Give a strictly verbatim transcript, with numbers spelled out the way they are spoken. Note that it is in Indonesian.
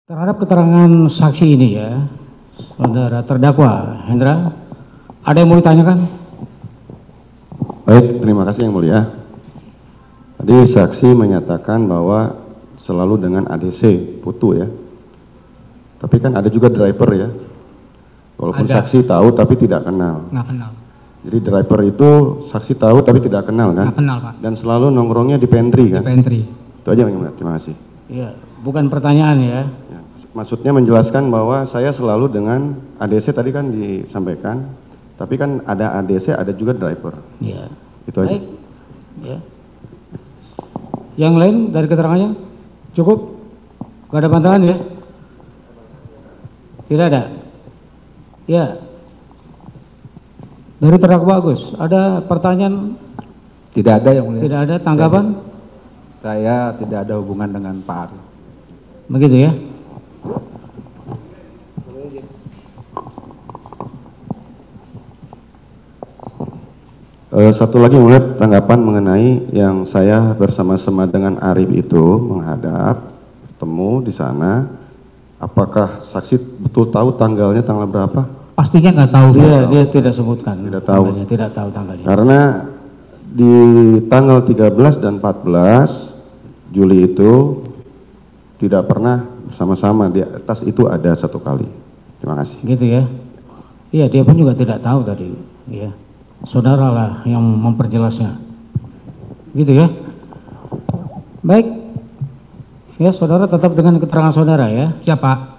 Terhadap keterangan saksi ini ya, saudara terdakwa Hendra, ada yang mau ditanyakan? Baik, terima kasih yang mulia. Tadi saksi menyatakan bahwa selalu dengan A D C, Putu ya. Tapi kan ada juga driver ya. Walaupun Ada. saksi tahu tapi tidak kenal. Nggak kenal. Jadi driver itu saksi tahu tapi tidak kenal kan? Nggak kenal Pak. Dan selalu nongkrongnya di pantry kan? Di pantry. Itu aja yang mulia, terima kasih. Iya, bukan pertanyaan ya. Ya, maksudnya menjelaskan bahwa saya selalu dengan A D C tadi kan disampaikan, tapi kan ada A D C, ada juga driver. Iya. Itu aja. Baik. Ya. Yang lain dari keterangannya cukup? Gak ada bantahan ya? Tidak ada. Ya. Dari terdakwa Agus, ada pertanyaan? Tidak ada yang mulia. Tidak ada tanggapan? Saya tidak ada hubungan dengan Pak Ari. Begitu ya? Uh, satu lagi mulia, tanggapan mengenai yang saya bersama-sama dengan Arif itu menghadap, bertemu di sana. Apakah saksi betul tahu tanggalnya tanggal berapa? Pastinya nggak tahu. Dia dia tidak sebutkan. Tidak tahu. Tanggalnya, tidak tahu tanggalnya. Karena di tanggal tiga belas dan empat belas Juli itu tidak pernah bersama-sama, di atas itu ada satu kali. Terima kasih. Gitu ya? Iya, dia pun juga tidak tahu tadi. Iya. Saudara lah yang memperjelasnya. Gitu ya? Baik. Ya, saudara tetap dengan keterangan saudara ya. Ya Pak.